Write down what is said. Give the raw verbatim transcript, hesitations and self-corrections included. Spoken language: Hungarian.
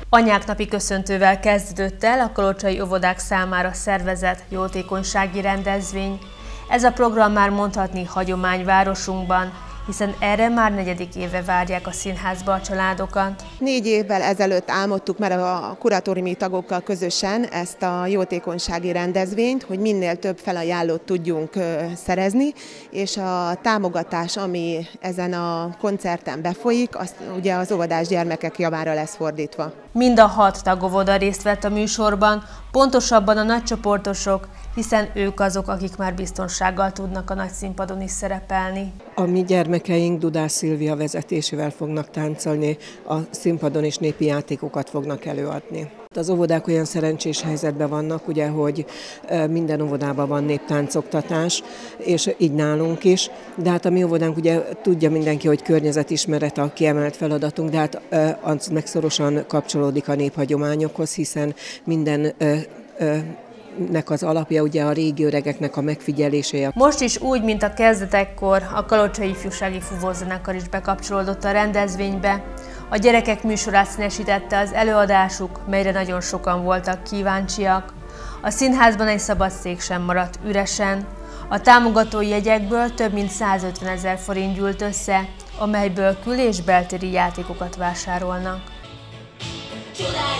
Anyák napi köszöntővel kezdődött el a kalocsai óvodák számára szervezett jótékonysági rendezvény. Ez a program már mondhatni hagyomány városunkban, hiszen erre már negyedik éve várják a színházba a családokat. Négy évvel ezelőtt álmodtuk már a kuratóriumi tagokkal közösen ezt a jótékonysági rendezvényt, hogy minél több felajánlót tudjunk szerezni, és a támogatás, ami ezen a koncerten befolyik, az ugye az óvodás gyermekek javára lesz fordítva. Mind a hat tagóvoda részt vett a műsorban, pontosabban a nagycsoportosok, hiszen ők azok, akik már biztonsággal tudnak a nagy színpadon is szerepelni. A mi gyermekeink Dudás Szilvia vezetésével fognak táncolni, a színpadon is népi játékokat fognak előadni. Az óvodák olyan szerencsés helyzetben vannak, ugye, hogy minden óvodában van néptáncoktatás, és így nálunk is. De hát a mi óvodánk, ugye tudja mindenki, hogy környezetismeret a kiemelt feladatunk, de hát az megszorosan kapcsolódik a néphagyományokhoz, hiszen minden nek az alapja ugye a régi öregeknek a megfigyelése. Most is úgy, mint a kezdetekkor, a Kalocsai Ifjúsági Fúvózenekar is bekapcsolódott a rendezvénybe. A gyerekek műsorát színesítette az előadásuk, melyre nagyon sokan voltak kíváncsiak. A színházban egy szabad szék sem maradt üresen. A támogatói jegyekből több mint százötven ezer forint gyűlt össze, amelyből kül- és beltéri játékokat vásárolnak.